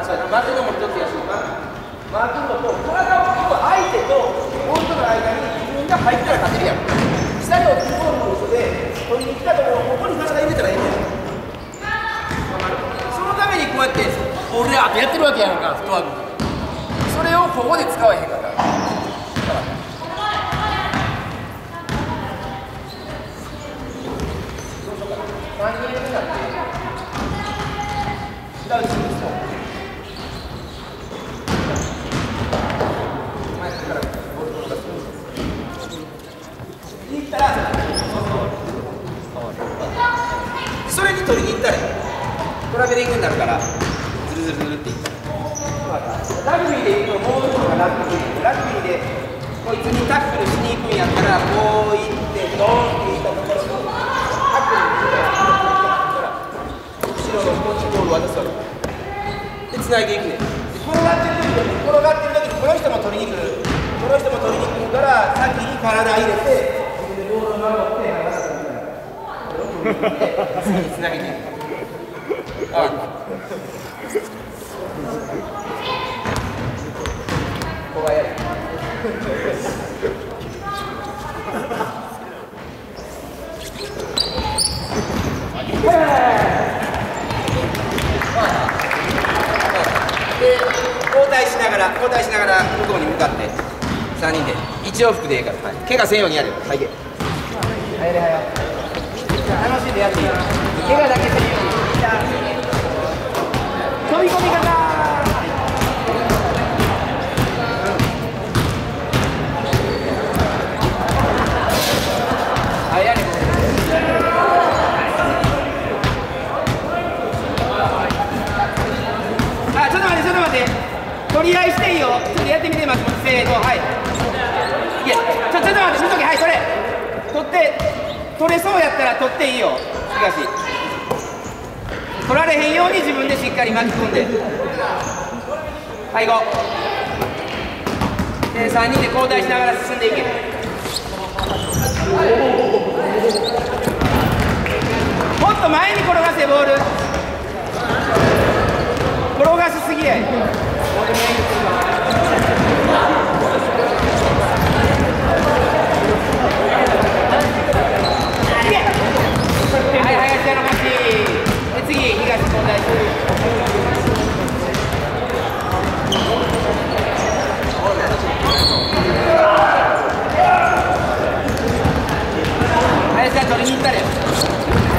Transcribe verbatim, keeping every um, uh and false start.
そうやな、巻くのも一つやし、巻くのと体を相手とボールとの間に自分が入ったら勝てるやん。下に落ちるボールの嘘で取りに来たところをここに体入れたらいいんだよ。そのためにこうやってボールであとやってるわけやんか、フットワーク。それをここで使わへんかったら。何人になって裏打ちにしよう。前からボールを出す。いったらそれに取りに行ったらトラベリングになるからズルズルズルっていったら、ラグビーでいうともう一個がラグビーラグビーでこいつにタックルしに行くんやったらこう行ってドーンっていったところにタックルに行ったら後ろのコーチボール渡すわけでつないでいくねん。転がってる時に転がってる時にこの人も取りに来るこの人も取りに来るから先に体入れて自分でボールを守って離さないみたいな次につなげていく。あここはやるで交代しながら交代しながら向こうに向かってさんにんでいち往復でいいから、はい、怪我せんようにやるよ。はいけはいれはよ楽しんでやっていいよ。怪我だけせんように飛び込み方はいやれあちょっと待ってちょっと待って取り合いしていいよ。ちょっとやってみて松本せーのはいいやちょちょっと待って見とけはいそれ取って取れそうやったら取っていいよ東。取られへんように自分でしっかり巻き込んではいゴーでさんにんで交代しながら進んでいけ。もっと前に転がせボール転がしすぎやい。はい林田の勝ちで次東交代する。林田取りに行ったれ。